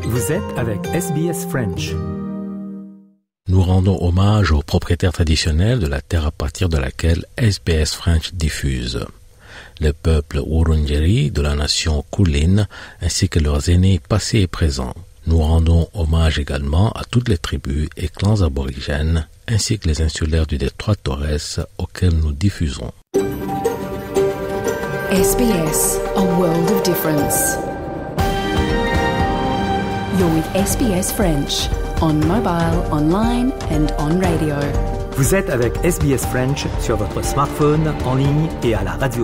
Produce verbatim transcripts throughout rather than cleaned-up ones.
Vous êtes avec S B S French. Nous rendons hommage aux propriétaires traditionnels de la terre à partir de laquelle S B S French diffuse. Le peuple Wurundjeri de la nation Kulin ainsi que leurs aînés passés et présents. Nous rendons hommage également à toutes les tribus et clans aborigènes ainsi que les insulaires du détroit Torres auxquels nous diffusons. S B S, a world of difference. You're with S B S French, on mobile, online and on radio. Vous êtes avec S B S French sur votre smartphone, en ligne et à la radio.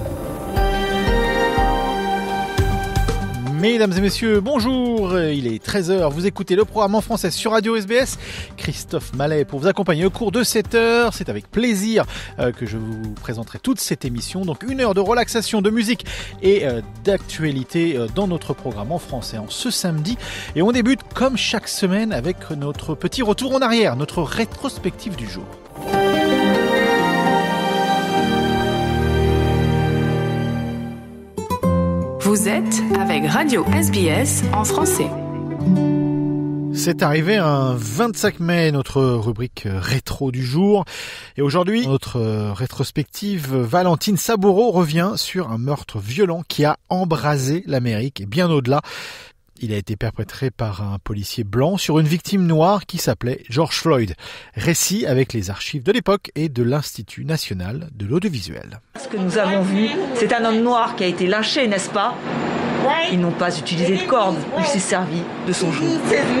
Mesdames et messieurs, bonjour, il est treize heures, vous écoutez le programme en français sur Radio S B S. Christophe Mallet pour vous accompagner au cours de cette heure. C'est avec plaisir euh, que je vous présenterai toute cette émission. Donc une heure de relaxation, de musique et euh, d'actualité euh, dans notre programme en français en ce samedi. Et on débute comme chaque semaine avec notre petit retour en arrière, notre rétrospective du jour. Vous êtes avec Radio S B S en français. C'est arrivé un vingt-cinq mai, notre rubrique rétro du jour. Et aujourd'hui, notre rétrospective, Valentine Saboureau revient sur un meurtre violent qui a embrasé l'Amérique et bien au-delà. Il a été perpétré par un policier blanc sur une victime noire qui s'appelait George Floyd. Récit avec les archives de l'époque et de l'Institut national de l'audiovisuel. Ce que nous avons vu, c'est un homme noir qui a été lynché, n'est-ce pas ? Ils n'ont pas utilisé de corde, il s'est servi de son genou.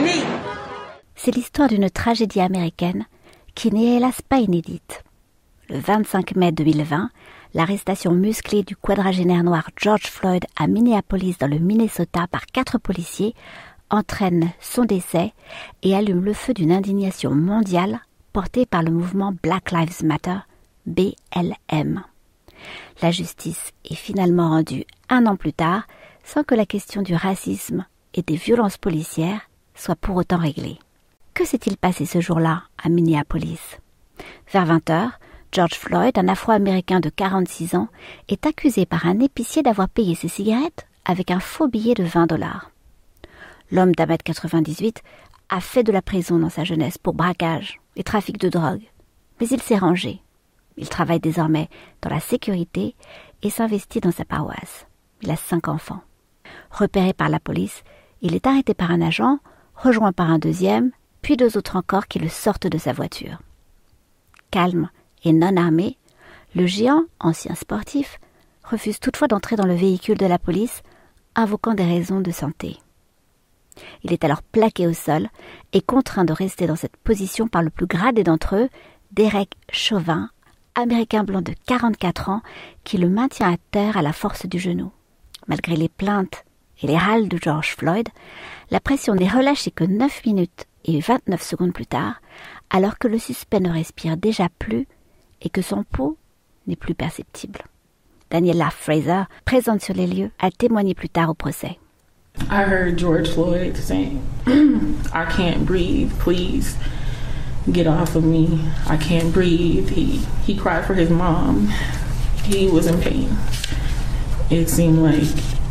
C'est l'histoire d'une tragédie américaine qui n'est hélas pas inédite. Le vingt-cinq mai deux mille vingt, l'arrestation musclée du quadragénaire noir George Floyd à Minneapolis dans le Minnesota par quatre policiers entraîne son décès et allume le feu d'une indignation mondiale portée par le mouvement Black Lives Matter, B L M. La justice est finalement rendue un an plus tard sans que la question du racisme et des violences policières soit pour autant réglée. Que s'est-il passé ce jour-là à Minneapolis ? Vers vingt heures, George Floyd, un Afro-Américain de quarante-six ans, est accusé par un épicier d'avoir payé ses cigarettes avec un faux billet de vingt dollars. L'homme d'un mètre quatre-vingt-dix-huit a fait de la prison dans sa jeunesse pour braquage et trafic de drogue, mais il s'est rangé. Il travaille désormais dans la sécurité et s'investit dans sa paroisse. Il a cinq enfants. Repéré par la police, il est arrêté par un agent, rejoint par un deuxième, puis deux autres encore qui le sortent de sa voiture. Calme et non armé, le géant, ancien sportif, refuse toutefois d'entrer dans le véhicule de la police, invoquant des raisons de santé. Il est alors plaqué au sol et contraint de rester dans cette position par le plus gradé d'entre eux, Derek Chauvin, Américain blanc de quarante-quatre ans, qui le maintient à terre à la force du genou. Malgré les plaintes et les râles de George Floyd, la pression n'est relâchée que neuf minutes et vingt-neuf secondes plus tard, alors que le suspect ne respire déjà plus et que son pouls n'est plus perceptible. Daniela Fraser, présente sur les lieux, a témoigné plus tard au procès. I heard George Floyd saying, I can't breathe, please get off of me. I can't breathe. He, he cried for his mom. He was in pain. It seemed like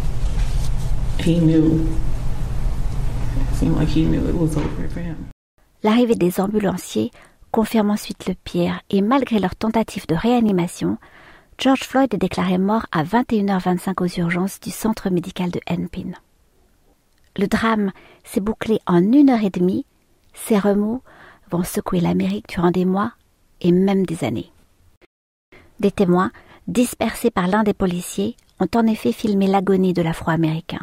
he knew. It seemed like he knew it was over for him. L'arrivée des ambulanciers confirme ensuite le pire et malgré leur tentative de réanimation, George Floyd est déclaré mort à vingt et une heures vingt-cinq aux urgences du centre médical de Hennepin. Le drame s'est bouclé en une heure et demie. Ces remous vont secouer l'Amérique durant des mois et même des années. Des témoins, dispersés par l'un des policiers, ont en effet filmé l'agonie de l'Afro-Américain.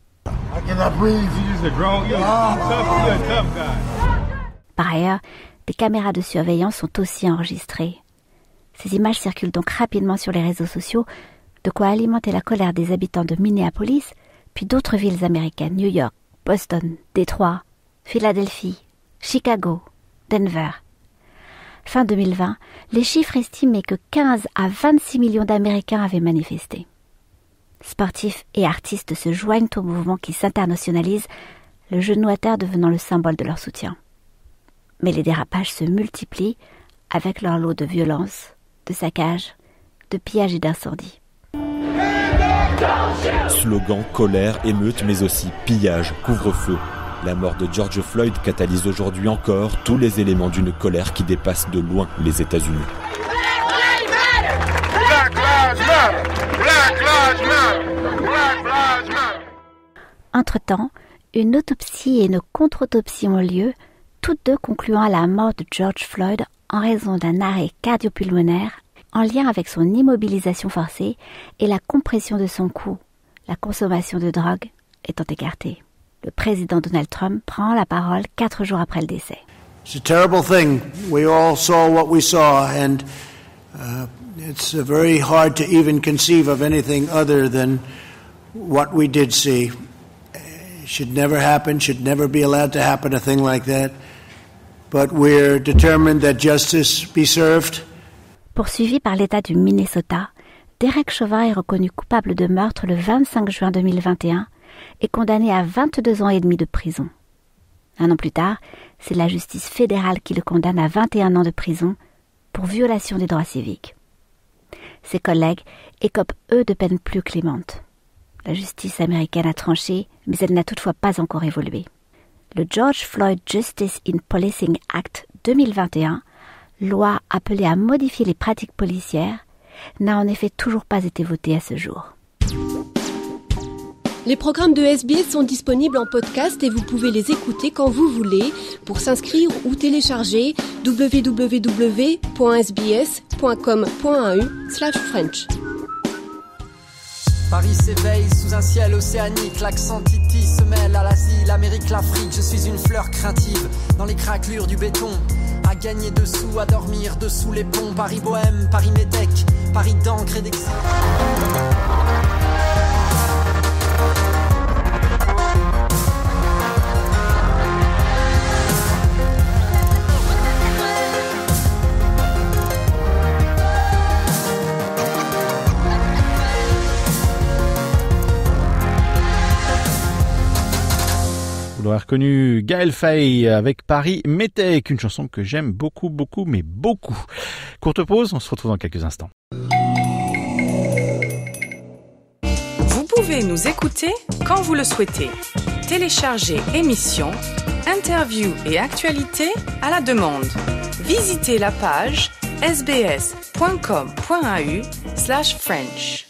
Par ailleurs, des caméras de surveillance sont aussi enregistrées. Ces images circulent donc rapidement sur les réseaux sociaux, de quoi alimenter la colère des habitants de Minneapolis, puis d'autres villes américaines, New York, Boston, Détroit, Philadelphie, Chicago, Denver. Fin deux mille vingt, les chiffres estimaient que quinze à vingt-six millions d'Américains avaient manifesté. Sportifs et artistes se joignent au mouvement qui s'internationalise, le genou à terre devenant le symbole de leur soutien. Mais les dérapages se multiplient avec leur lot de violence, de saccages, de pillages et d'incendies. Stand up! Slogan, colère, émeute, mais aussi pillage, couvre-feu. La mort de George Floyd catalyse aujourd'hui encore tous les éléments d'une colère qui dépasse de loin les États-Unis. Black Lives Matter! Black Lives Matter! Black Lives Matter! Entre-temps, une autopsie et une contre-autopsie ont lieu, toutes deux concluant à la mort de George Floyd en raison d'un arrêt cardio-pulmonaire en lien avec son immobilisation forcée et la compression de son cou, la consommation de drogue étant écartée. Le président Donald Trump prend la parole quatre jours après le décès. It's a terrible thing. We all saw what we saw, and uh, it's uh, very hard to even conceive of anything other than what we did see. It should never happen, should never be allowed to happen, a thing like that. But we're determined that justice be served. Poursuivi par l'État du Minnesota, Derek Chauvin est reconnu coupable de meurtre le vingt-cinq juin deux mille vingt et un et condamné à vingt-deux ans et demi de prison. Un an plus tard, c'est la justice fédérale qui le condamne à vingt et un ans de prison pour violation des droits civiques. Ses collègues écopent eux de peines plus clémentes. La justice américaine a tranché, mais elle n'a toutefois pas encore évolué. Le George Floyd Justice in Policing Act deux mille vingt et un, loi appelée à modifier les pratiques policières, n'a en effet toujours pas été voté à ce jour. Les programmes de S B S sont disponibles en podcast et vous pouvez les écouter quand vous voulez. Pour s'inscrire ou télécharger, w w w point s b s point com point a u slash french. Paris s'éveille sous un ciel océanique, l'accent titi se mêle à l'Asie, l'Amérique, l'Afrique. Je suis une fleur craintive dans les craquelures du béton, à gagner dessous, à dormir dessous les ponts. Paris bohème, Paris métèque, Paris d'encre et d'exil. Vous l'aurez reconnu, Gaël Faye avec Paris Métèque, une chanson que j'aime beaucoup, beaucoup, mais beaucoup. Courte pause, on se retrouve dans quelques instants. Vous pouvez nous écouter quand vous le souhaitez. Téléchargez émissions, interviews et actualités à la demande. Visitez la page s b s point com point a u slash french.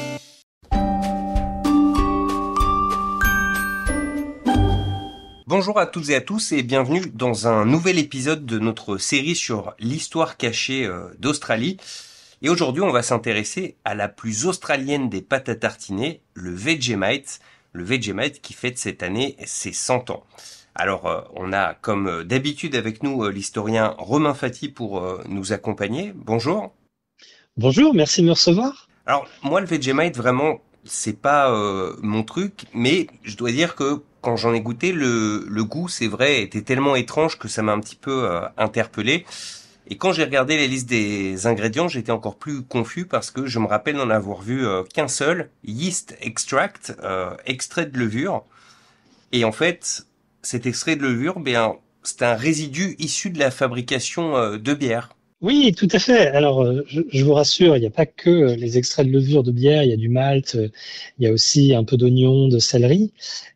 Bonjour à toutes et à tous et bienvenue dans un nouvel épisode de notre série sur l'histoire cachée euh, d'Australie. Et aujourd'hui, on va s'intéresser à la plus australienne des pâtes à tartiner, le Vegemite, le Vegemite qui fête cette année ses cent ans. Alors, euh, on a comme d'habitude avec nous euh, l'historien Romain Fati pour euh, nous accompagner. Bonjour. Bonjour, merci de me recevoir. Alors, moi, le Vegemite, vraiment, c'est pas euh, mon truc, mais je dois dire que quand j'en ai goûté, le, le goût, c'est vrai, était tellement étrange que ça m'a un petit peu euh, interpellé. Et quand j'ai regardé les listes des ingrédients, j'étais encore plus confus parce que je me rappelle n'en avoir vu euh, qu'un seul, yeast extract, euh, extrait de levure. Et en fait, cet extrait de levure, ben, c'est un résidu issu de la fabrication euh, de bière. Oui, tout à fait. Alors, je, je vous rassure, il n'y a pas que les extraits de levure de bière, il y a du malt, il y a aussi un peu d'oignon, de céleri.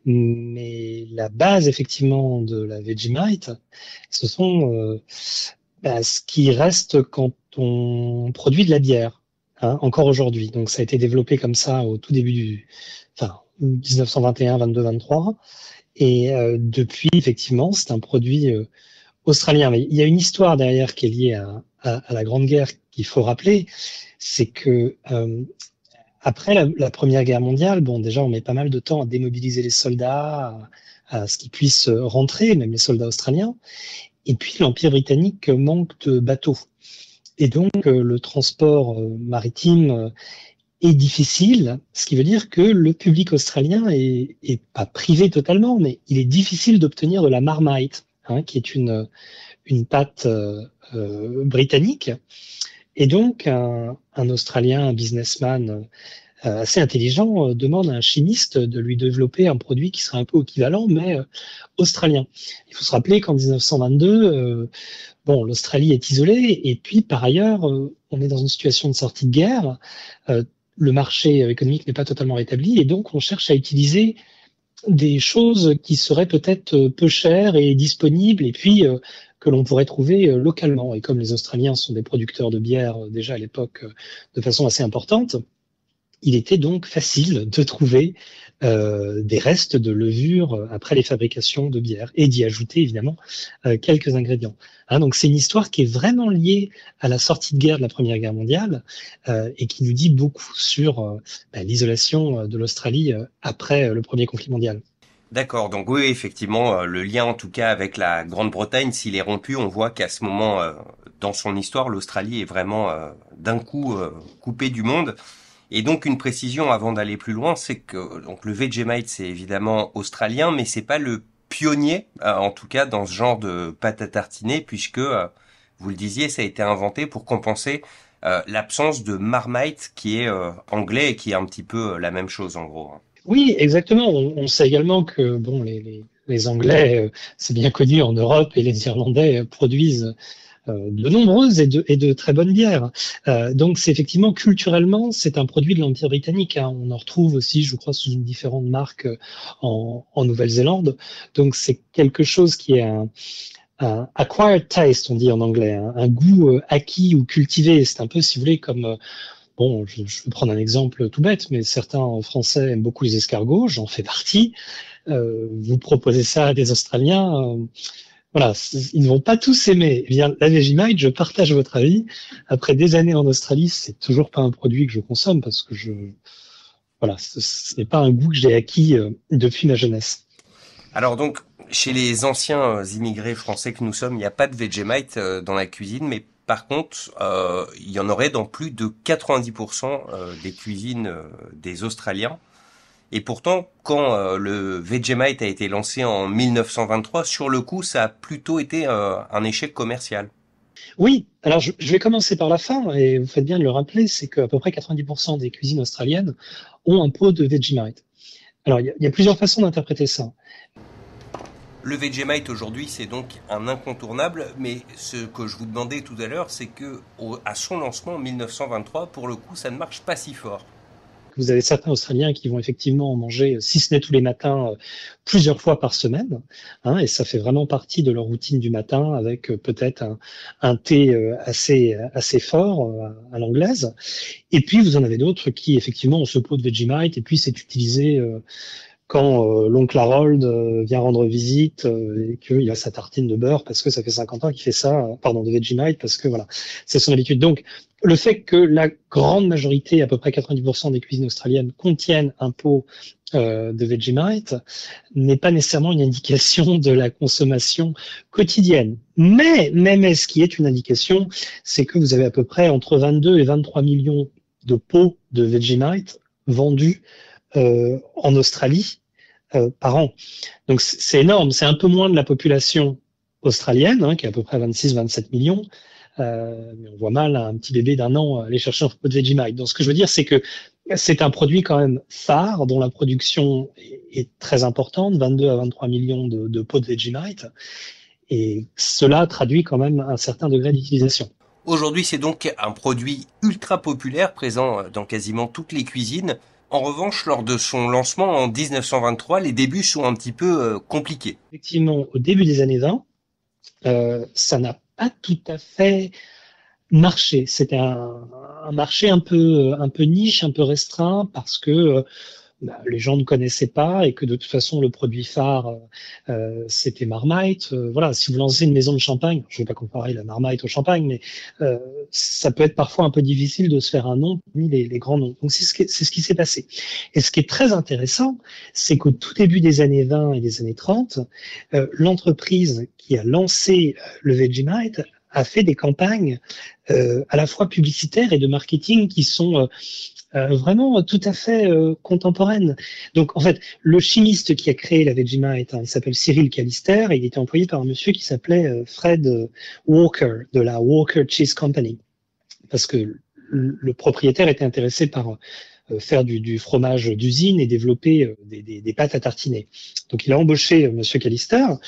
Mais la base, effectivement, de la Vegemite, ce sont euh, bah, ce qui reste quand on produit de la bière, hein, encore aujourd'hui. Donc, ça a été développé comme ça au tout début du, enfin, dix-neuf cent vingt et un, vingt-deux, vingt-trois. Et euh, depuis, effectivement, c'est un produit euh, australien. Mais il y a une histoire derrière qui est liée à, à, à la Grande Guerre qu'il faut rappeler, c'est que euh, après la, la Première Guerre mondiale, bon, déjà on met pas mal de temps à démobiliser les soldats, à, à ce qu'ils puissent rentrer, même les soldats australiens. Et puis l'Empire britannique manque de bateaux, et donc euh, le transport euh, maritime euh, est difficile, ce qui veut dire que le public australien est, est pas privé totalement, mais il est difficile d'obtenir de la Marmite, hein, qui est une une pâte euh, euh, britannique. Et donc un, un Australien, un businessman euh, assez intelligent euh, demande à un chimiste de lui développer un produit qui serait un peu équivalent, mais euh, australien. Il faut se rappeler qu'en dix-neuf cent vingt-deux, euh, bon, l'Australie est isolée, et puis par ailleurs, euh, on est dans une situation de sortie de guerre. Euh, le marché économique n'est pas totalement rétabli et donc on cherche à utiliser des choses qui seraient peut-être peu chères et disponibles et puis euh, que l'on pourrait trouver euh, localement. Et comme les Australiens sont des producteurs de bière euh, déjà à l'époque euh, de façon assez importante, il était donc facile de trouver euh, des restes de levure après les fabrications de bière et d'y ajouter évidemment euh, quelques ingrédients. Hein, donc c'est une histoire qui est vraiment liée à la sortie de guerre de la Première Guerre mondiale euh, et qui nous dit beaucoup sur euh, bah, l'isolation de l'Australie euh, après euh, le premier conflit mondial. D'accord, donc oui, effectivement, euh, le lien en tout cas avec la Grande-Bretagne, s'il est rompu, on voit qu'à ce moment, euh, dans son histoire, l'Australie est vraiment euh, d'un coup euh, coupée du monde. Et donc une précision avant d'aller plus loin, c'est que donc le Vegemite c'est évidemment australien, mais c'est pas le pionnier, euh, en tout cas dans ce genre de pâte à tartiner, puisque euh, vous le disiez, ça a été inventé pour compenser euh, l'absence de Marmite qui est euh, anglais et qui est un petit peu euh, la même chose en gros. Oui, exactement. On, on sait également que bon, les, les, les Anglais, euh, c'est bien connu en Europe, et les Irlandais euh, produisent Euh, de nombreuses et de, et de très bonnes bières. Euh, donc c'est effectivement culturellement c'est un produit de l'Empire britannique. Hein. On en retrouve aussi, je crois, sous une différente marque en, en Nouvelle-Zélande. Donc c'est quelque chose qui est un, un acquired taste, on dit en anglais, hein, un goût euh, acquis ou cultivé. C'est un peu, si vous voulez, comme euh, bon, je, je vais prendre un exemple tout bête, mais certains Français aiment beaucoup les escargots, j'en fais partie. Euh, vous proposez ça à des Australiens. Euh, Voilà, ils ne vont pas tous aimer. Eh bien, la Vegemite, je partage votre avis. Après des années en Australie, c'est toujours pas un produit que je consomme parce que je, voilà, ce, ce n'est pas un goût que j'ai acquis euh, depuis ma jeunesse. Alors donc, chez les anciens immigrés français que nous sommes, il n'y a pas de Vegemite euh, dans la cuisine, mais par contre, euh, il y en aurait dans plus de quatre-vingt-dix pour cent euh, des cuisines euh, des Australiens. Et pourtant, quand euh, le Vegemite a été lancé en mille neuf cent vingt-trois, sur le coup, ça a plutôt été euh, un échec commercial. Oui, alors je, je vais commencer par la fin, et vous faites bien de le rappeler, c'est qu'à peu près quatre-vingt-dix pour cent des cuisines australiennes ont un pot de Vegemite. Alors, il y, y a plusieurs façons d'interpréter ça. Le Vegemite aujourd'hui, c'est donc un incontournable, mais ce que je vous demandais tout à l'heure, c'est que au, à son lancement en mille neuf cent vingt-trois, pour le coup, ça ne marche pas si fort. Vous avez certains Australiens qui vont effectivement en manger, si ce n'est tous les matins, plusieurs fois par semaine, hein, et ça fait vraiment partie de leur routine du matin avec peut-être un, un thé assez assez fort à, à l'anglaise. Et puis vous en avez d'autres qui effectivement ont ce pot de Vegemite et puis c'est utilisé euh, quand euh, l'oncle Harold euh, vient rendre visite euh, et qu'il a sa tartine de beurre parce que ça fait cinquante ans qu'il fait ça, euh, pardon, de Vegemite parce que voilà, c'est son habitude. Donc le fait que la grande majorité, à peu près quatre-vingt-dix pour cent des cuisines australiennes contiennent un pot euh, de Vegemite n'est pas nécessairement une indication de la consommation quotidienne. Mais, même ce qui est une indication, c'est que vous avez à peu près entre vingt-deux et vingt-trois millions de pots de Vegemite vendus euh, en Australie euh, par an. Donc c'est énorme, c'est un peu moins de la population australienne, hein, qui est à peu près vingt-six à vingt-sept millions. Euh, mais on voit mal un petit bébé d'un an aller chercher un pot de Vegemite. Donc ce que je veux dire, c'est que c'est un produit quand même phare dont la production est, est très importante, vingt-deux à vingt-trois millions de, de pots de Vegemite, et cela traduit quand même un certain degré d'utilisation. Aujourd'hui, c'est donc un produit ultra populaire, présent dans quasiment toutes les cuisines. En revanche, lors de son lancement en dix-neuf cent vingt-trois, les débuts sont un petit peu euh, compliqués. Effectivement, au début des années vingt, euh, ça n'a pas tout à fait marché. C'était un, un marché un peu, un peu niche, un peu restreint, parce que euh, bah, les gens ne connaissaient pas et que de toute façon le produit phare euh, c'était Marmite. Euh, voilà, si vous lancez une maison de champagne, je ne vais pas comparer la Marmite au champagne, mais euh, ça peut être parfois un peu difficile de se faire un nom parmi les, les grands noms. Donc c'est ce qui, c'est ce qui s'est passé. Et ce qui est très intéressant, c'est qu'au tout début des années vingt et des années trente, euh, l'entreprise qui a lancé le Vegemite a fait des campagnes euh, à la fois publicitaires et de marketing qui sont euh, Euh, vraiment tout à fait euh, contemporaine. Donc en fait, le chimiste qui a créé la Vegemite, hein, il s'appelle Cyril Callister et il était employé par un monsieur qui s'appelait euh, Fred euh, Walker de la Walker Cheese Company, parce que le, le propriétaire était intéressé par euh, faire du, du fromage d'usine et développer euh, des, des, des pâtes à tartiner. Donc il a embauché euh, monsieur Callister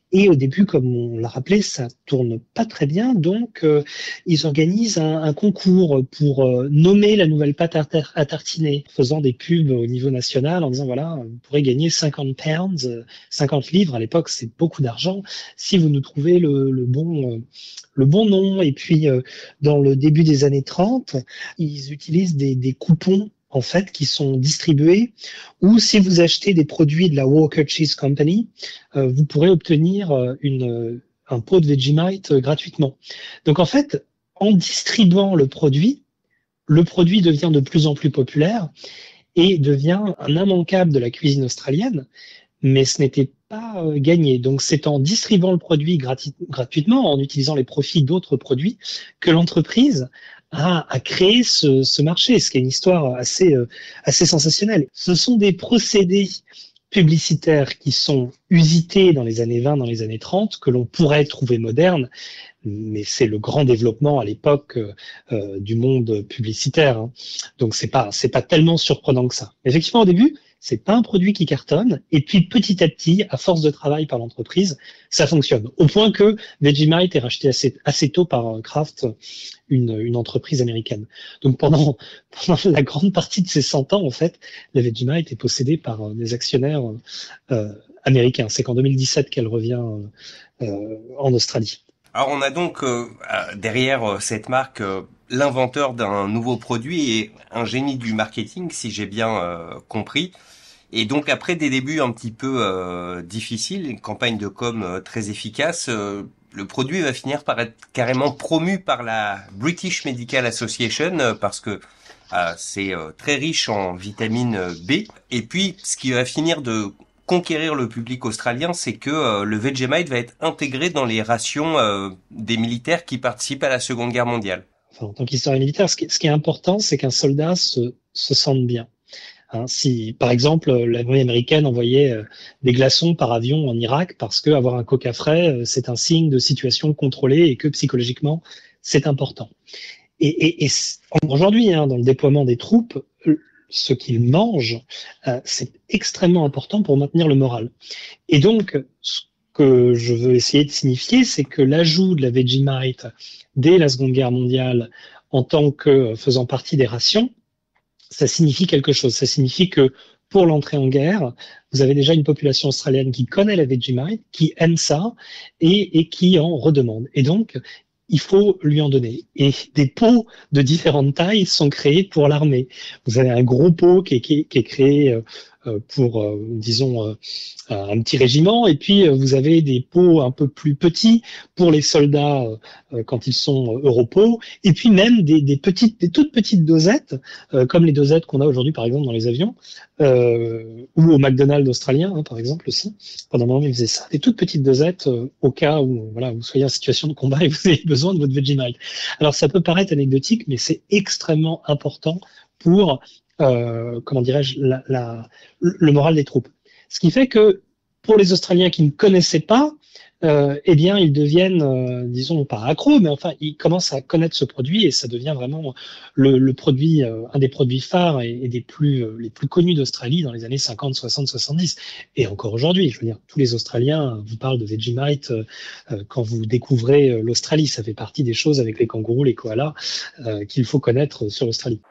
Et au début, comme on l'a rappelé, ça tourne pas très bien. Donc, euh, ils organisent un, un concours pour euh, nommer la nouvelle pâte à, tar- à tartiner, faisant des pubs au niveau national en disant, voilà, vous pourrez gagner cinquante pounds, euh, cinquante livres. À l'époque, c'est beaucoup d'argent si vous nous trouvez le, le bon... Euh, le bon nom. Et puis, euh, dans le début des années trente, ils utilisent des, des coupons, en fait, qui sont distribués, ou si vous achetez des produits de la Walker Cheese Company, euh, vous pourrez obtenir euh, une, un pot de Vegemite euh, gratuitement. Donc, en fait, en distribuant le produit, le produit devient de plus en plus populaire et devient un immanquable de la cuisine australienne, mais ce n'était pas euh, gagné. Donc, c'est en distribuant le produit grati- gratuitement, en utilisant les profits d'autres produits, que l'entreprise a, a créé ce, ce marché, ce qui est une histoire assez, euh, assez sensationnelle. Ce sont des procédés publicitaires qui sont usités dans les années vingt, dans les années trente, que l'on pourrait trouver modernes, mais c'est le grand développement à l'époque euh, du monde publicitaire. Hein. Donc, c'est pas, c'est pas tellement surprenant que ça. Effectivement, au début, c'est pas un produit qui cartonne, et puis petit à petit, à force de travail par l'entreprise, ça fonctionne. Au point que Vegemite est racheté assez, assez tôt par Kraft, une, une entreprise américaine. Donc pendant, pendant la grande partie de ces cent ans, en fait, la Vegemite est possédée par des actionnaires euh, américains. C'est qu'en deux mille dix-sept qu'elle revient euh, en Australie. Alors on a donc euh, derrière cette marque euh, l'inventeur d'un nouveau produit et un génie du marketing, si j'ai bien euh, compris. Et donc après des débuts un petit peu euh, difficiles, une campagne de com euh, très efficace, euh, le produit va finir par être carrément promu par la British Medical Association euh, parce que euh, c'est euh, très riche en vitamine B. Et puis ce qui va finir de conquérir le public australien, c'est que euh, le Vegemite va être intégré dans les rations euh, des militaires qui participent à la Seconde Guerre mondiale. Enfin, en tant qu'historien militaire, ce qui, ce qui est important, c'est qu'un soldat se, se sente bien. Hein, si, par exemple, l'armée américaine envoyait euh, des glaçons par avion en Irak parce que avoir un coca frais, euh, c'est un signe de situation contrôlée et que psychologiquement, c'est important. Et, et, et aujourd'hui, hein, dans le déploiement des troupes, ce qu'ils mangent, euh, c'est extrêmement important pour maintenir le moral. Et donc, ce que je veux essayer de signifier, c'est que l'ajout de la Vegemite dès la Seconde Guerre mondiale en tant que faisant partie des rations, ça signifie quelque chose. Ça signifie que pour l'entrée en guerre, vous avez déjà une population australienne qui connaît la Vegemite, qui aime ça et, et qui en redemande. Et donc, il faut lui en donner. Et des pots de différentes tailles sont créés pour l'armée. Vous avez un gros pot qui est, qui est, qui est créé euh, pour, euh, disons, euh, un petit régiment, et puis euh, vous avez des pots un peu plus petits pour les soldats euh, quand ils sont euh, Europots, et puis même des, des petites, des toutes petites dosettes, euh, comme les dosettes qu'on a aujourd'hui par exemple dans les avions, euh, ou au McDonald's australien, hein, par exemple aussi. Pendant un moment, ils faisaient ça. Des toutes petites dosettes euh, au cas où voilà, vous soyez en situation de combat et vous avez besoin de votre Vegemite. Alors ça peut paraître anecdotique, mais c'est extrêmement important pour, euh, comment dirais-je, la, la, le moral des troupes. Ce qui fait que pour les Australiens qui ne connaissaient pas, euh, eh bien, ils deviennent, euh, disons, pas accros, mais enfin, ils commencent à connaître ce produit et ça devient vraiment le, le produit, euh, un des produits phares et, et des plus, euh, les plus connus d'Australie dans les années cinquante, soixante, soixante-dix. Et encore aujourd'hui, je veux dire, tous les Australiens vous parlent de Vegemite euh, euh, quand vous découvrez euh, l'Australie. Ça fait partie des choses avec les kangourous, les koalas, euh, qu'il faut connaître sur l'Australie.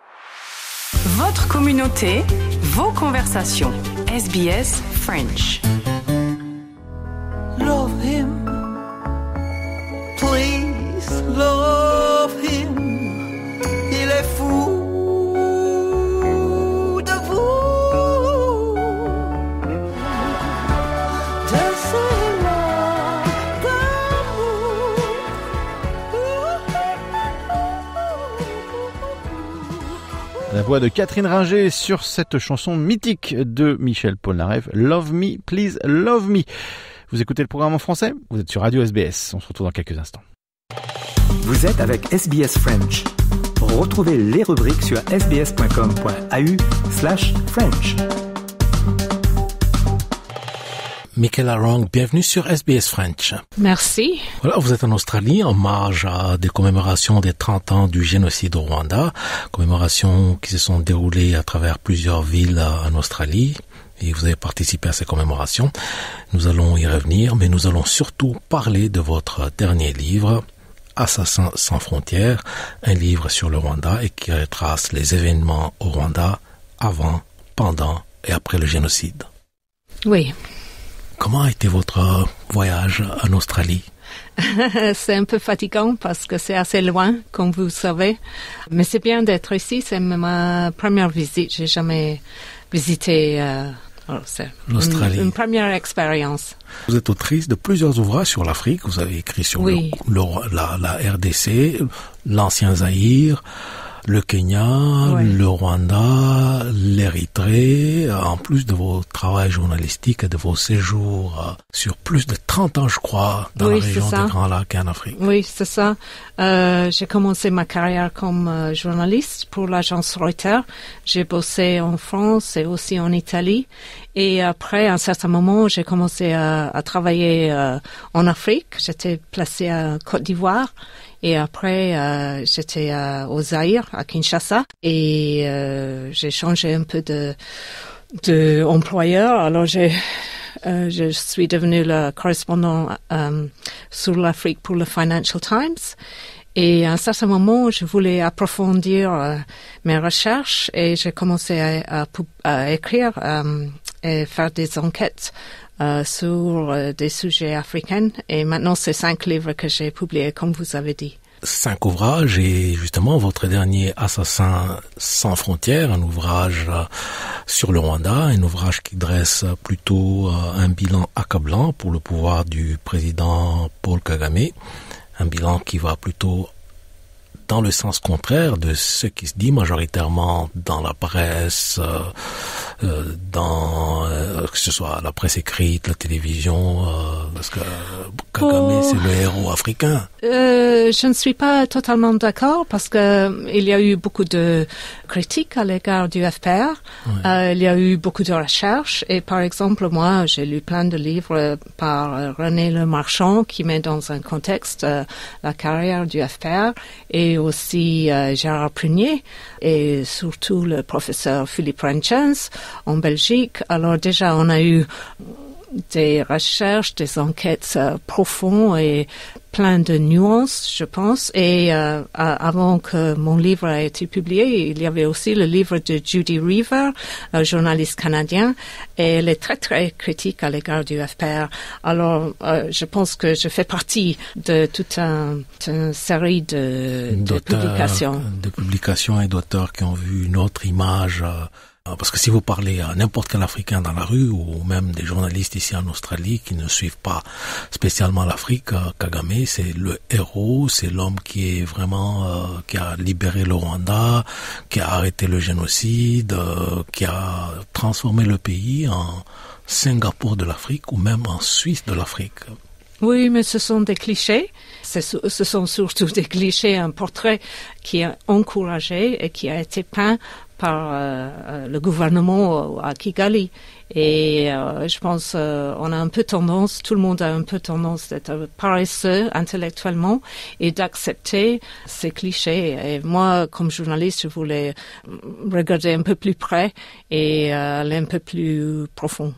Votre communauté, vos conversations. S B S French. Love him, please love him. Il est fou de vous. De ses larmes d'amour. La voix de Catherine Ringer sur cette chanson mythique de Michel Polnareff, Love Me, Please Love Me. Vous écoutez le programme en français? Vous êtes sur Radio S B S. On se retrouve dans quelques instants. Vous êtes avec S B S French. Retrouvez les rubriques sur sbs.com.au slash French. Michaela Wrong, bienvenue sur S B S French. Merci. Voilà, vous êtes en Australie en marge à des commémorations des trente ans du génocide au Rwanda, commémorations qui se sont déroulées à travers plusieurs villes en Australie. et vous avez participé à ces commémorations. Nous allons y revenir, mais nous allons surtout parler de votre dernier livre, Assassins sans frontières, un livre sur le Rwanda et qui retrace les événements au Rwanda avant, pendant et après le génocide. Oui. Comment a été votre voyage en Australie? C'est un peu fatigant parce que c'est assez loin, comme vous savez. Mais c'est bien d'être ici. C'est ma première visite. J'ai jamais visité euh, alors c'est l'Australie. Une, une première expérience. Vous êtes autrice de plusieurs ouvrages sur l'Afrique. Vous avez écrit sur oui. le, le, la, la R D C, l'ancien Zaïre, le Kenya, ouais. le Rwanda, l'Érythrée, en plus de vos travaux journalistiques et de vos séjours euh, sur plus de trente ans, je crois, dans oui, la région des Grands Lacs et en Afrique. Oui, c'est ça. Euh, j'ai commencé ma carrière comme euh, journaliste pour l'agence Reuters. J'ai bossé en France et aussi en Italie. Et après, à un certain moment, j'ai commencé à, à travailler euh, en Afrique. J'étais placée à Côte d'Ivoire. Et après, euh, j'étais euh, au Zaïre, à Kinshasa, et euh, j'ai changé un peu de, de employeur. Alors, j'ai, euh, je suis devenue le correspondant euh, sur l'Afrique pour le Financial Times. Et à un certain moment, je voulais approfondir euh, mes recherches et j'ai commencé à, à, à écrire euh, et faire des enquêtes Euh, sur euh, des sujets africains. Et maintenant, c'est cinq livres que j'ai publiés, comme vous avez dit. Cinq ouvrages et justement votre dernier Assassins sans frontières, un ouvrage euh, sur le Rwanda, un ouvrage qui dresse plutôt euh, un bilan accablant pour le pouvoir du président Paul Kagame, un bilan qui va plutôt dans le sens contraire de ce qui se dit majoritairement dans la presse, euh, euh, dans euh, que ce soit la presse écrite, la télévision, euh, parce que Kagame oh. c'est le héros africain. Euh, je ne suis pas totalement d'accord parce que il y a eu beaucoup de critiques à l'égard du F P R. Ouais. Euh, il y a eu beaucoup de recherches et par exemple moi j'ai lu plein de livres par René Le Marchand qui met dans un contexte euh, la carrière du F P R et aussi euh, Gérard Prunier et surtout le professeur Philippe Renchens en Belgique. Alors déjà, on a eu des recherches, des enquêtes euh, profondes et plein de nuances, je pense. Et euh, avant que mon livre ait été publié, il y avait aussi le livre de Judy Reaver, un journaliste canadien, et elle est très très critique à l'égard du F P R. Alors, euh, je pense que je fais partie de toute un, une série de, de publications. De publications et d'auteurs qui ont vu une autre image. Euh Parce que si vous parlez à n'importe quel Africain dans la rue ou même des journalistes ici en Australie qui ne suivent pas spécialement l'Afrique, Kagame, c'est le héros, c'est l'homme qui est vraiment euh, qui a libéré le Rwanda, qui a arrêté le génocide, euh, qui a transformé le pays en Singapour de l'Afrique ou même en Suisse de l'Afrique. Oui, mais ce sont des clichés. Ce sont surtout des clichés, un portrait qui est encouragé et qui a été peint par euh, le gouvernement à Kigali. Et euh, je pense euh, on a un peu tendance, tout le monde a un peu tendance d'être paresseux intellectuellement et d'accepter ces clichés. Et moi, comme journaliste, je voulais regarder un peu plus près et euh, aller un peu plus profond.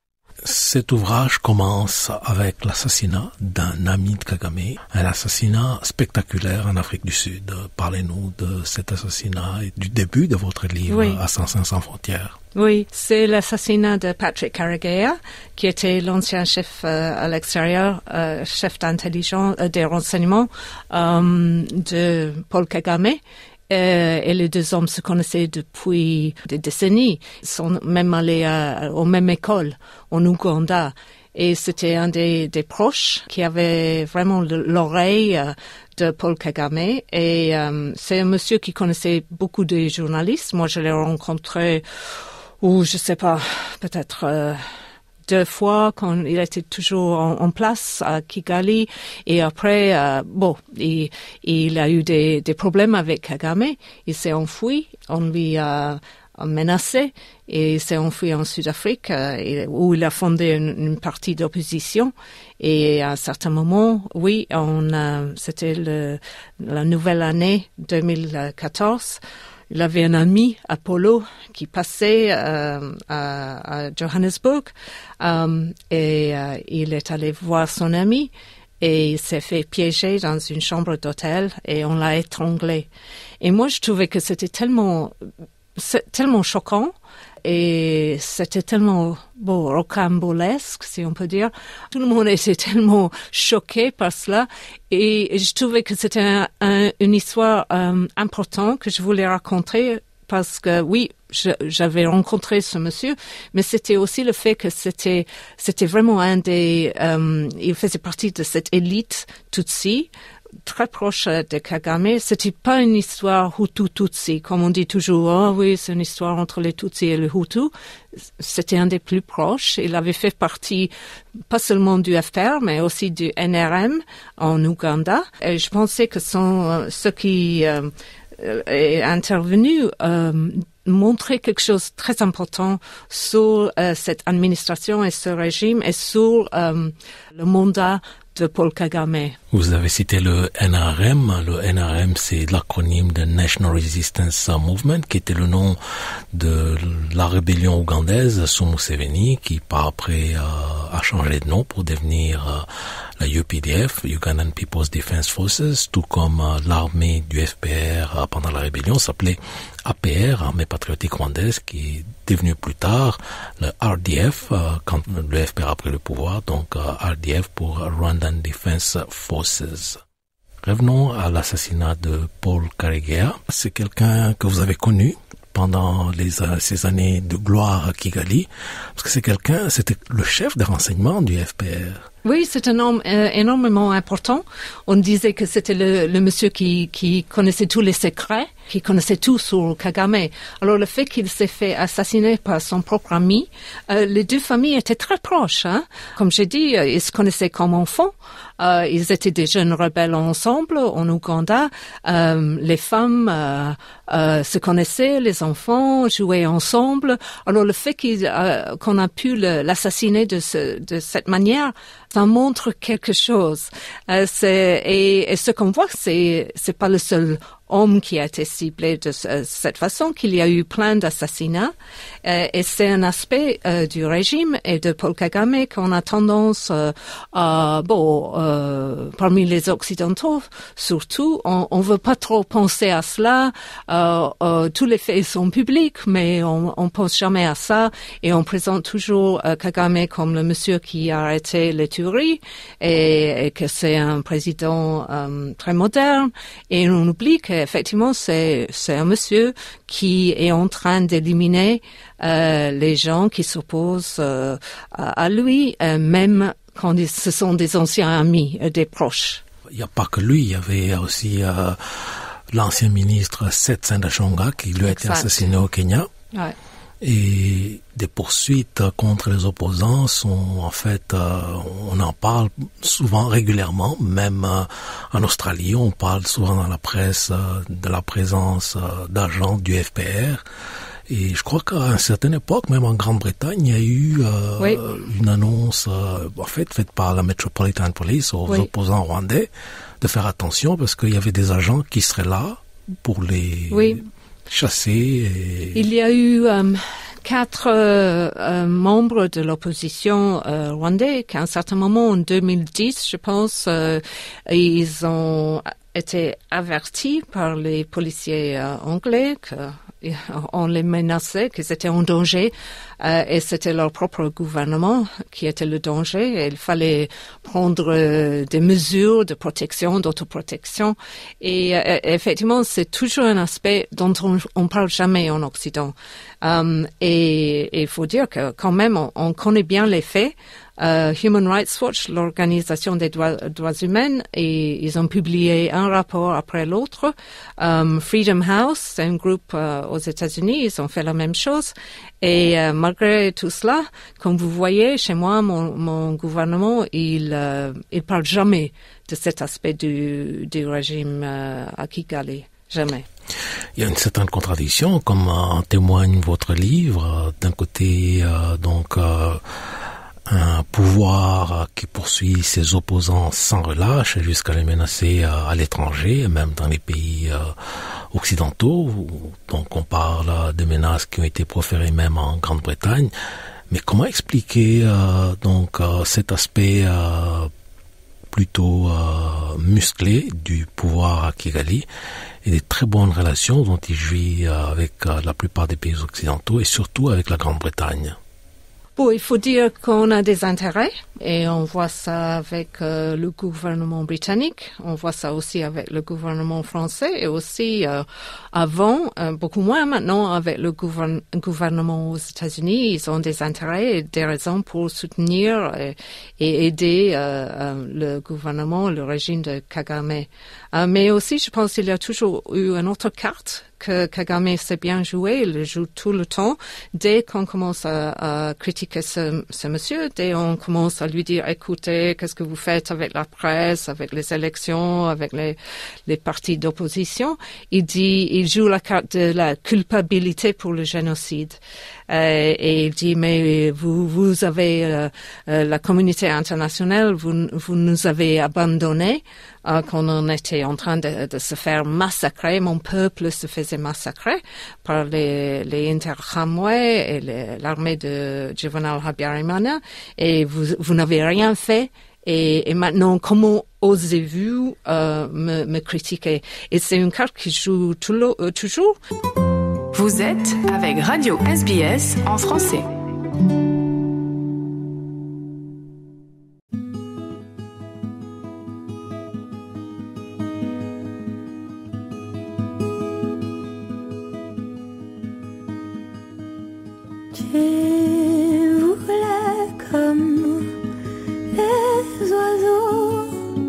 Cet ouvrage commence avec l'assassinat d'un ami de Kagame, un assassinat spectaculaire en Afrique du Sud. Parlez-nous de cet assassinat et du début de votre livre, oui. Assassins sans frontières. Oui, c'est l'assassinat de Patrick Karegeya, qui était l'ancien chef euh, à l'extérieur, euh, chef d'intelligence, euh, des renseignements euh, de Paul Kagame. Euh, et les deux hommes se connaissaient depuis des décennies. Ils sont même allés à, aux mêmes écoles en Ouganda. Et c'était un des, des proches qui avait vraiment l'oreille euh, de Paul Kagame. Et euh, c'est un monsieur qui connaissait beaucoup de journalistes. Moi, je l'ai rencontré, ou je sais pas, peut-être... Euh, deux fois quand il était toujours en, en place à Kigali et après euh, bon il, il a eu des, des problèmes avec Kagame, il s'est enfui, on lui a menacé et il s'est enfui en Sud-Afrique euh, où il a fondé une, une partie d'opposition et à un certain moment oui on euh, c'était le, la nouvelle année deux mille quatorze. il avait un ami, Apollo, qui passait euh, à, à Johannesburg euh, et euh, il est allé voir son ami et il s'est fait piéger dans une chambre d'hôtel et on l'a étranglé. Et moi, je trouvais que c'était tellement, c'est tellement choquant et c'était tellement bon, rocambolesque, si on peut dire. Tout le monde était tellement choqué par cela et je trouvais que c'était un, un, une histoire euh, importante que je voulais raconter parce que oui, je, j'avais rencontré ce monsieur, mais c'était aussi le fait que c'était c'était vraiment un des, euh, il faisait partie de cette élite Tutsi, très proche de Kagame. C'était pas une histoire Hutu-Tutsi, comme on dit toujours. Oh oui, c'est une histoire entre les Tutsi et les Hutus. C'était un des plus proches. Il avait fait partie, pas seulement du F P R, mais aussi du N R M en Ouganda. Et je pensais que son, ce qui euh, est intervenu euh, montrer quelque chose de très important sur euh, cette administration et ce régime et sur euh, le mandat de Paul Kagame. Vous avez cité le N R M. Le N R M, c'est l'acronyme de National Resistance Movement, qui était le nom de la rébellion ougandaise sous Museveni, qui par après euh, a changé de nom pour devenir euh, la U P D F, Ugandan People's Defense Forces, tout comme euh, l'armée du F P R euh, pendant la rébellion s'appelait A P R, Armée patriotique rwandaise, qui est devenue plus tard le R D F, euh, quand le F P R a pris le pouvoir, donc euh, R D F pour Rwandan Defense Forces. Revenons à l'assassinat de Paul Karegeya. C'est quelqu'un que vous avez connu pendant les, ces années de gloire à Kigali, parce que c'est quelqu'un, c'était le chef des renseignements du F P R. Oui, c'est un homme euh, énormément important. On disait que c'était le, le monsieur qui, qui connaissait tous les secrets, qui connaissait tout sur Kagame. Alors le fait qu'il s'est fait assassiner par son propre ami, euh, les deux familles étaient très proches. Hein. Comme j'ai dit, euh, ils se connaissaient comme enfants. Euh, ils étaient des jeunes rebelles ensemble en Ouganda. Euh, les femmes euh, euh, se connaissaient, les enfants jouaient ensemble. Alors le fait qu'il, euh, qu'on a pu le, l'assassiner de, ce, de cette manière, ça montre quelque chose. Euh, c'est, et, et ce qu'on voit, c'est c'est pas le seul homme qui a été ciblé de ce, cette façon, qu'il y a eu plein d'assassinats. Euh, et c'est un aspect euh, du régime et de Paul Kagame qu'on a tendance euh, à, bon, euh, parmi les Occidentaux, surtout, on, on veut pas trop penser à cela. Euh, euh, tous les faits sont publics, mais on, on pense jamais à ça. Et on présente toujours euh, Kagame comme le monsieur qui a arrêté les tueries et, et que c'est un président euh, très moderne. Et on oublie que effectivement, c'est, c'est un monsieur qui est en train d'éliminer euh, les gens qui s'opposent euh, à, à lui, euh, même quand ils, ce sont des anciens amis, euh, des proches. Il n'y a pas que lui, il y avait aussi euh, l'ancien ministre Seth Sendashonga qui lui a été assassiné au Kenya. Ouais. Et des poursuites contre les opposants sont, en fait, euh, on en parle souvent régulièrement, même euh, en Australie, on parle souvent dans la presse euh, de la présence euh, d'agents du F P R. Et je crois qu'à une certaine époque, même en Grande-Bretagne, il y a eu euh, oui. une annonce, euh, en fait, faite par la Metropolitan Police aux oui. opposants rwandais de faire attention parce qu'il y avait des agents qui seraient là pour les... Oui. chassé. Et... Il y a eu euh, quatre euh, euh, membres de l'opposition euh, rwandaise qu'à un certain moment, en deux mille dix, je pense, euh, ils ont été avertis par les policiers euh, anglais que on les menaçait, qu'ils étaient en danger, euh, et c'était leur propre gouvernement qui était le danger. Et il fallait prendre euh, des mesures de protection, d'autoprotection. Et euh, effectivement, c'est toujours un aspect dont on, on parle jamais en Occident. Um, et il faut dire que quand même, on, on connaît bien les faits. Uh, Human Rights Watch, l'organisation des droits, droits humains, et ils ont publié un rapport après l'autre. Um, Freedom House, c'est un groupe uh, aux États-Unis, ils ont fait la même chose. Et uh, malgré tout cela, comme vous voyez, chez moi, mon, mon gouvernement, il uh, il parle jamais de cet aspect du, du régime uh, à Kigali. Jamais. Il y a une certaine contradiction, comme en témoigne votre livre. D'un côté, euh, donc... Euh, un pouvoir qui poursuit ses opposants sans relâche jusqu'à les menacer à l'étranger, même dans les pays occidentaux. Donc on parle de menaces qui ont été proférées même en Grande-Bretagne. Mais comment expliquer euh, donc euh, cet aspect euh, plutôt euh, musclé du pouvoir à Kigali et des très bonnes relations dont il jouit euh, avec euh, la plupart des pays occidentaux et surtout avec la Grande-Bretagne? Bon, il faut dire qu'on a des intérêts et on voit ça avec euh, le gouvernement britannique, on voit ça aussi avec le gouvernement français et aussi euh, avant, euh, beaucoup moins maintenant, avec le gouvern- gouvernement aux États-Unis. Ils ont des intérêts et des raisons pour soutenir et, et aider euh, euh, le gouvernement, le régime de Kagame. Euh, mais aussi, je pense qu'il y a toujours eu une autre carte que Kagame sait bien jouer, il le joue tout le temps. Dès qu'on commence à, à critiquer ce, ce monsieur, dès qu'on commence à lui dire, écoutez, qu'est-ce que vous faites avec la presse, avec les élections, avec les, les partis d'opposition, il dit, il joue la carte de la culpabilité pour le génocide. Euh, et il dit, mais vous, vous avez euh, euh, la communauté internationale, vous, vous nous avez abandonnés euh, quand on était en train de, de se faire massacrer. Mon peuple se faisait massacrer par les, les Interahamwe et les, l'armée de Juvenal Habyarimana, et vous, vous n'avez rien fait. Et, et maintenant, comment osez-vous euh, me, me critiquer? Et c'est une carte qui joue tout le, euh, toujours. Vous êtes avec Radio S B S en français. Tu voulais comme les oiseaux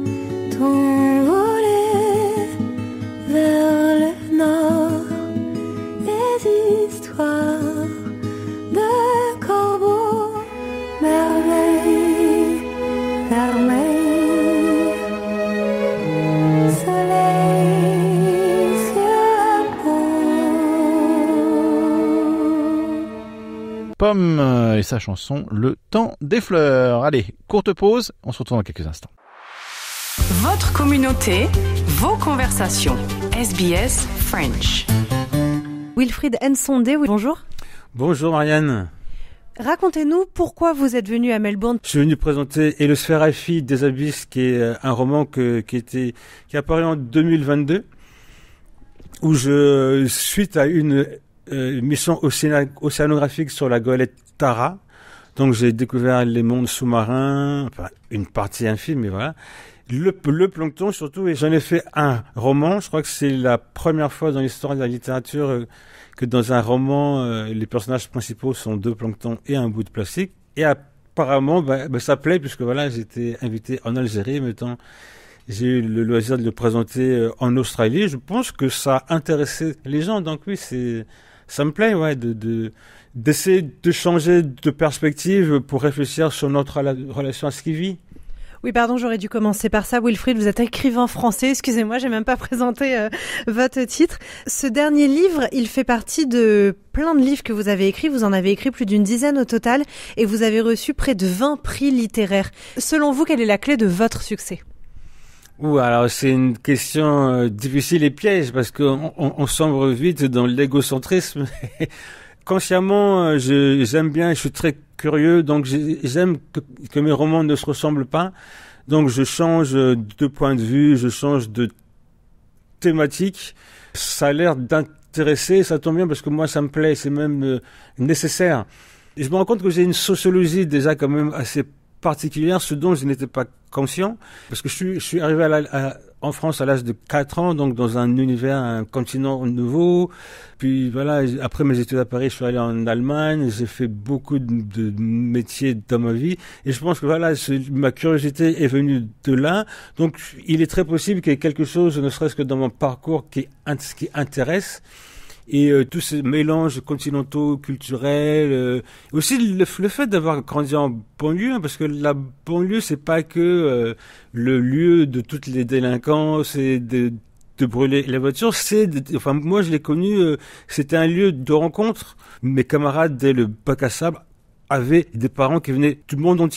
t'envoler vers le nord. Les histoires de corbeaux, merveilles, vermeilles, soleil sur la peau. Pomme et sa chanson Le temps des fleurs. Allez, courte pause, on se retrouve dans quelques instants. Votre communauté, vos conversations. S B S French. Wilfried Nsonde, oui, bonjour. Bonjour Marianne. Racontez-nous pourquoi vous êtes venu à Melbourne. Je suis venu présenter Et le Sphéraphi des Abysses, qui est un roman que, qui était, qui est apparu en deux mille vingt-deux, où je, suite à une euh, mission océana, océanographique sur la goélette Tara, donc j'ai découvert les mondes sous-marins, enfin, une partie infime, mais voilà. Le, le plancton surtout, et j'en ai fait un roman. Je crois que c'est la première fois dans l'histoire de la littérature euh, que dans un roman, euh, les personnages principaux sont deux planctons et un bout de plastique. Et apparemment, bah, bah, ça plaît, puisque voilà, j'étais invité en Algérie, mettons, j'ai eu le loisir de le présenter euh, en Australie. Je pense que ça a intéressé les gens, donc oui, c'est, ça me plaît, ouais, de, de, d'essayer de changer de perspective pour réfléchir sur notre relation à ce qui vit. Oui, pardon, j'aurais dû commencer par ça. Wilfried, vous êtes écrivain français. Excusez-moi, j'ai même pas présenté euh, votre titre. Ce dernier livre, il fait partie de plein de livres que vous avez écrits. Vous en avez écrit plus d'une dizaine au total et vous avez reçu près de vingt prix littéraires. Selon vous, quelle est la clé de votre succès? Ouh, alors c'est une question euh, difficile et piège parce qu'on on, on sombre vite dans l'égocentrisme. Consciemment, je, j'aime bien, je suis très curieux, donc j'aime que, que mes romans ne se ressemblent pas. Donc je change de point de vue, je change de thématique. Ça a l'air d'intéresser, ça tombe bien parce que moi ça me plaît, c'est même euh, nécessaire. Et je me rends compte que j'ai une sociologie déjà quand même assez particulière, ce dont je n'étais pas conscient, parce que je suis, je suis arrivé à la, à, en France à l'âge de quatre ans, donc dans un univers, un continent nouveau. Puis voilà, après mes études à Paris, je suis allé en Allemagne, j'ai fait beaucoup de, de métiers dans ma vie, et je pense que voilà, ma curiosité est venue de là. Donc il est très possible qu'il y ait quelque chose, ne serait-ce que dans mon parcours, qui, qui intéresse. Et euh, tous ces mélanges continentaux, culturels, euh, aussi le, le fait d'avoir grandi en banlieue, hein, parce que la banlieue c'est pas que euh, le lieu de toutes les délinquances et de, de brûler les voitures, c'est, de, enfin moi je l'ai connu, euh, c'était un lieu de rencontre. Mes camarades dès le bac à sable avaient des parents qui venaient du monde entier.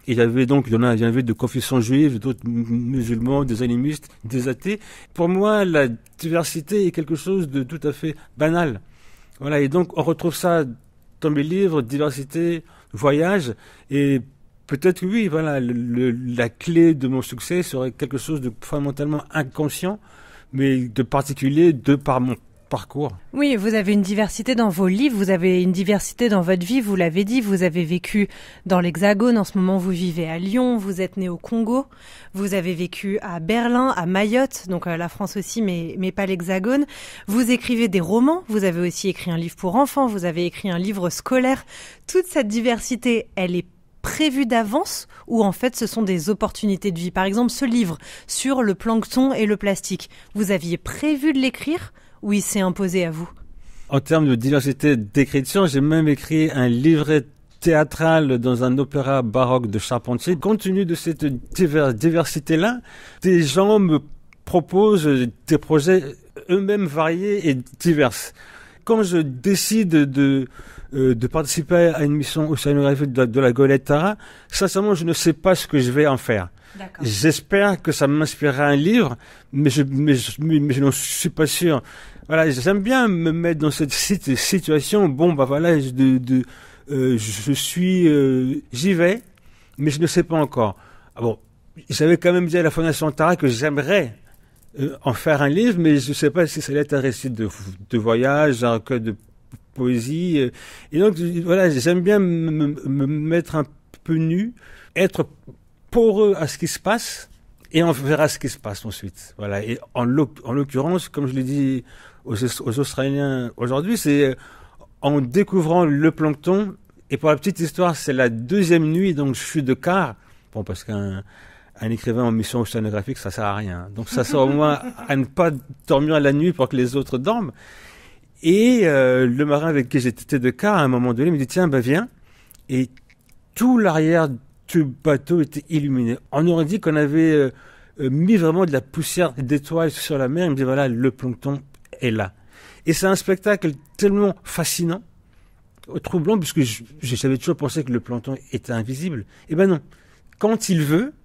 Et il y avait donc, il y en a, il y avait de confessions juives, d'autres musulmans, des animistes, des athées. Pour moi, la diversité est quelque chose de tout à fait banal. Voilà. Et donc, on retrouve ça dans mes livres, diversité, voyage. Et peut-être que oui, voilà, le, le, la clé de mon succès serait quelque chose de fondamentalement inconscient, mais de particulier de par mon parcours. Oui, vous avez une diversité dans vos livres, vous avez une diversité dans votre vie, vous l'avez dit, vous avez vécu dans l'Hexagone, en ce moment vous vivez à Lyon, vous êtes né au Congo, vous avez vécu à Berlin, à Mayotte, donc euh, la France aussi, mais, mais pas l'Hexagone. Vous écrivez des romans, vous avez aussi écrit un livre pour enfants, vous avez écrit un livre scolaire. Toute cette diversité, elle est prévue d'avance ou en fait ce sont des opportunités de vie? Par exemple, ce livre sur le plancton et le plastique, vous aviez prévu de l'écrire ou il s'est imposé à vous? En termes de diversité d'écriture, j'ai même écrit un livret théâtral dans un opéra baroque de Charpentier. Compte tenu de cette diver- diversité-là, des gens me proposent des projets eux-mêmes variés et divers. Quand je décide de, euh, de participer à une mission océanographique de, de la Golette Tara, sincèrement, je ne sais pas ce que je vais en faire. D'accord. J'espère que ça m'inspirera un livre, mais je, mais je, mais je n'en suis pas sûr. Voilà, j'aime bien me mettre dans cette situation. Bon, bah voilà, de, de, euh, je suis, euh, j'y vais, mais je ne sais pas encore. Ah bon, j'avais quand même dit à la Fondation Tara que j'aimerais euh, en faire un livre, mais je ne sais pas si ça allait être un récit de, de voyage, un recueil de poésie. Euh, et donc, voilà, j'aime bien me, me, me mettre un peu nu, être poreux à ce qui se passe, et on verra ce qui se passe ensuite. Voilà. Et en, l'oc- en l'occurrence, comme je l'ai dit aux, aux Australiens aujourd'hui, c'est en découvrant le plancton, et pour la petite histoire, c'est la deuxième nuit, donc je suis de quart. Bon, parce qu'un un écrivain en mission océanographique, ça sert à rien. Donc ça sert au moins à ne pas dormir la nuit pour que les autres dorment. Et euh, le marin avec qui j'étais de quart, à un moment donné, me dit, tiens, ben viens. Et tout l'arrière du bateau était illuminé. On aurait dit qu'on avait euh, mis vraiment de la poussière d'étoiles sur la mer. Il me dit, voilà, le plancton est là. Et c'est un spectacle tellement fascinant, troublant, puisque je, j'avais toujours pensé que le plancton était invisible. Eh ben non. Quand il veut,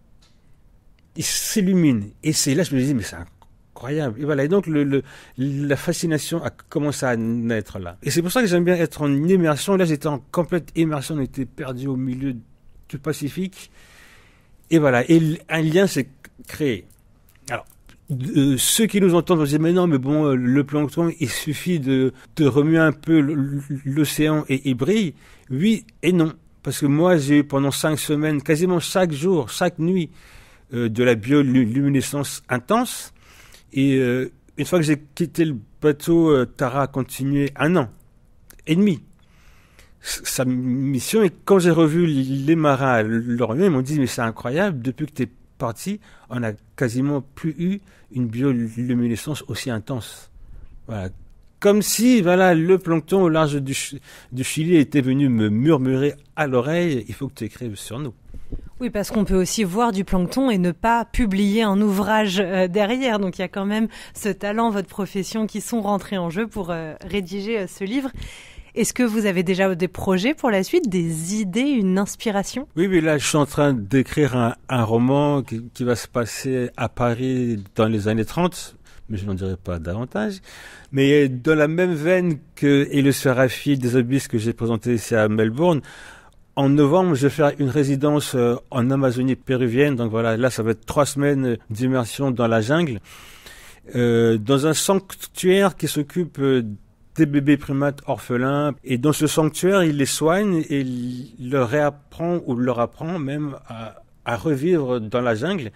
il s'illumine. Et c'est là, je me dis, mais c'est incroyable. Et voilà. Et donc, le, le, la fascination a commencé à naître là. Et c'est pour ça que j'aime bien être en immersion. Là, j'étais en complète immersion. On était perdu au milieu du Pacifique. Et voilà. Et un lien s'est créé. Alors, euh, ceux qui nous entendent vont dire, mais non, mais bon, euh, le plancton, il suffit de, de remuer un peu l'océan et il brille. Oui et non. Parce que moi, j'ai eu pendant cinq semaines, quasiment chaque jour, chaque nuit, euh, de la bioluminescence intense. Et euh, une fois que j'ai quitté le bateau, euh, Tara a continué un an et demi sa mission. Et quand j'ai revu les marins à Lorient, ils m'ont dit, mais c'est incroyable, depuis que tu es parti, on n'a quasiment plus eu une bioluminescence aussi intense. Voilà. Comme si, voilà, le plancton au large du, du Chili était venu me murmurer à l'oreille, il faut que tu écrives sur nous. Oui, parce qu'on peut aussi voir du plancton et ne pas publier un ouvrage euh, derrière. Donc il y a quand même ce talent, votre profession qui sont rentrés en jeu pour euh, rédiger euh, ce livre. Est-ce que vous avez déjà des projets pour la suite, des idées, une inspiration? Oui, mais là, je suis en train d'écrire un, un roman qui, qui va se passer à Paris dans les années trente, mais je n'en dirai pas davantage. Mais dans la même veine que Héliosphère des Abysses que j'ai présenté ici à Melbourne, en novembre, je vais faire une résidence en Amazonie péruvienne. Donc voilà, là, ça va être trois semaines d'immersion dans la jungle, euh, dans un sanctuaire qui s'occupe des bébés primates orphelins. Et dans ce sanctuaire, il les soigne et il leur réapprend ou leur apprend même à, à revivre dans la jungle.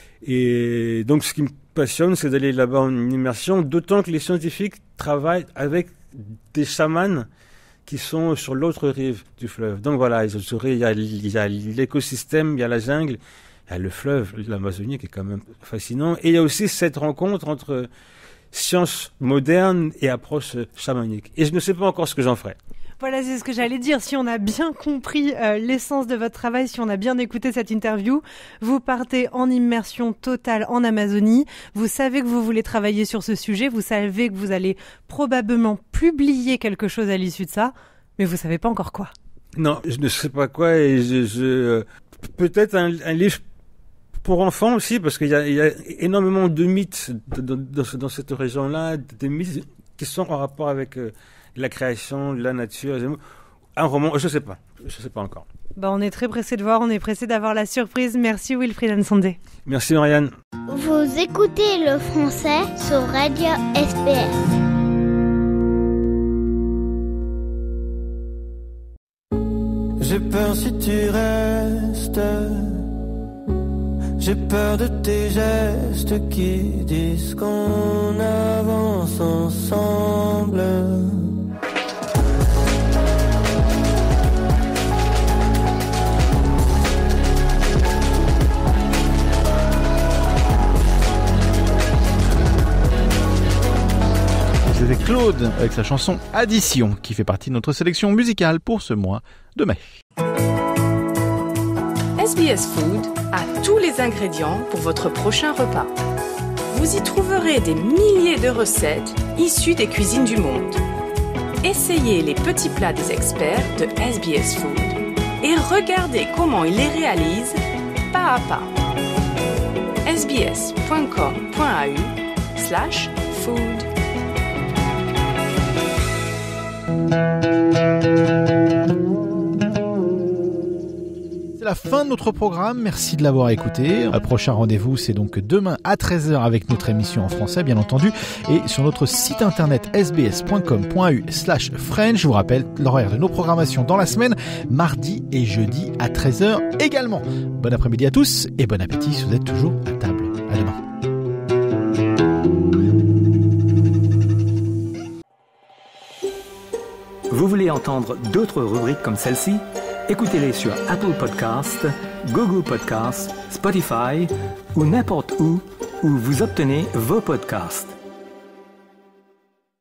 Et donc, ce qui me passionne, c'est d'aller là-bas en immersion, d'autant que les scientifiques travaillent avec des chamans qui sont sur l'autre rive du fleuve. Donc voilà, il y a, il y a l'écosystème, il y a la jungle, il y a le fleuve, l'Amazonie qui est quand même fascinant. Et il y a aussi cette rencontre entre science moderne et approche chamanique. Et je ne sais pas encore ce que j'en ferai. Voilà, c'est ce que j'allais dire. Si on a bien compris euh, l'essence de votre travail, si on a bien écouté cette interview, vous partez en immersion totale en Amazonie. Vous savez que vous voulez travailler sur ce sujet. Vous savez que vous allez probablement publier quelque chose à l'issue de ça, mais vous savez pas encore quoi. Non, je ne sais pas quoi et je, je peut-être un, un livre pour enfants aussi, parce qu'il y a, il y a énormément de mythes dans, dans, dans cette région-là, des mythes qui sont en rapport avec euh, la création, la nature. Un roman, je sais pas, je sais pas encore. Bah, on est très pressé de voir, on est pressé d'avoir la surprise. Merci Wilfried Nsondé. Merci Marianne. Vous écoutez le français sur Radio S B S. J'ai peur si tu restes. J'ai peur de tes gestes qui disent qu'on avance ensemble. C'était Claude avec sa chanson Addition qui fait partie de notre sélection musicale pour ce mois de mai. S B S Food a tous les ingrédients pour votre prochain repas. Vous y trouverez des milliers de recettes issues des cuisines du monde. Essayez les petits plats des experts de S B S Food et regardez comment ils les réalisent pas à pas. sbs.com.au slash food. C'est la fin de notre programme, merci de l'avoir écouté. Le prochain rendez-vous, c'est donc demain à treize heures avec notre émission en français, bien entendu, et sur notre site internet sbs.com.au slash French. Je vous rappelle l'horaire de nos programmations dans la semaine, mardi et jeudi à treize heures également. Bon après-midi à tous et bon appétit si vous êtes toujours à table. À demain. Vous voulez entendre d'autres rubriques comme celle-ci? Écoutez-les sur Apple Podcasts, Google Podcasts, Spotify ou n'importe où où vous obtenez vos podcasts.